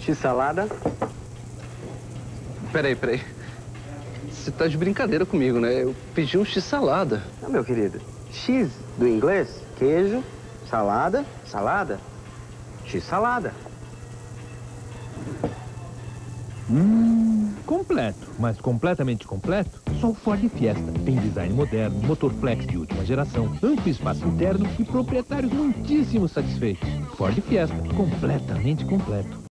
X-salada. Peraí. Você tá de brincadeira comigo, né? Eu pedi um X-salada. Não, meu querido. X do inglês, queijo, salada, X-salada. Completo, mas completamente completo, só o Ford Fiesta. Tem design moderno, motor flex de última geração, amplo espaço interno e proprietários muitíssimo satisfeitos. Ford Fiesta, completamente completo.